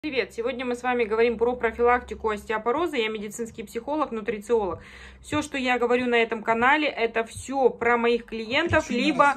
Привет! Сегодня мы с вами говорим про профилактику остеопороза. Я медицинский психолог, нутрициолог. Все, что я говорю на этом канале, это все про моих клиентов, либо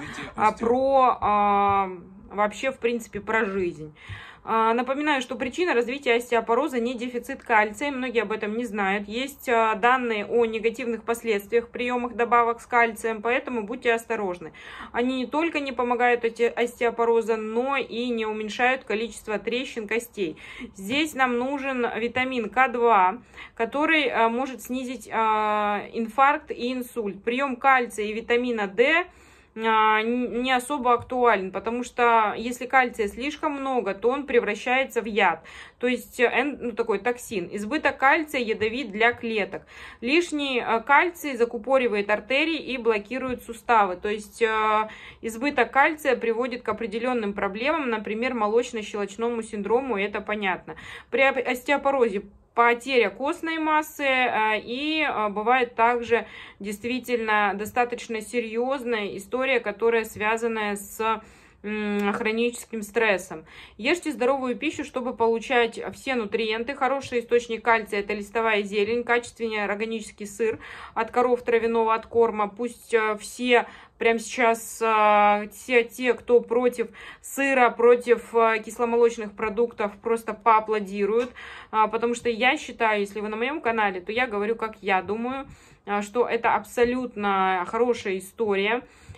вообще, в принципе, про жизнь. Напоминаю, что причина развития остеопороза не дефицит кальция, многие об этом не знают. Есть данные о негативных последствиях приемах добавок с кальцием, поэтому будьте осторожны. Они не только не помогают от остеопороза, но и не уменьшают количество трещин костей. Здесь нам нужен витамин К2, который может снизить инфаркт и инсульт. Прием кальция и витамина D не особо актуален, потому что если кальция слишком много, то он превращается в яд, то есть такой токсин. Избыток кальция ядовит для клеток. Лишний кальций закупоривает артерии и блокирует суставы, то есть избыток кальция приводит к определенным проблемам, например, молочно-щелочному синдрому, это понятно. При остеопорозе потеря костной массы и бывает также действительно достаточно серьезная история, которая связана с хроническим стрессом. Ешьте здоровую пищу, чтобы получать все нутриенты. Хороший источник кальция — это листовая зелень, качественный органический сыр от коров травяного откорма. Пусть все прямо сейчас все те, кто против сыра, против кисломолочных продуктов, просто поаплодируют, потому что я считаю, если вы на моем канале, то я говорю, как я думаю, что это абсолютно хорошая история.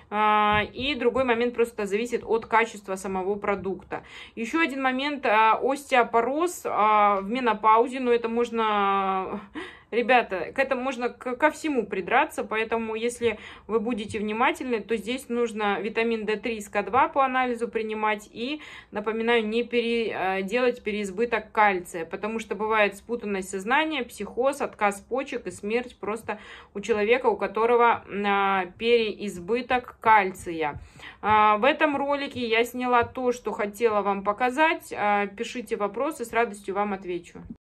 И другой момент просто зависит от качества самого продукта. Еще один момент: остеопороз в менопаузе, но это можно... Ребята, к этому можно ко всему придраться, поэтому если вы будете внимательны, то здесь нужно витамин D3 с К2 по анализу принимать и, напоминаю, не делать переизбыток кальция, потому что бывает спутанность сознания, психоз, отказ почек и смерть просто у человека, у которого переизбыток кальция. В этом ролике я сняла то, что хотела вам показать. Пишите вопросы, с радостью вам отвечу.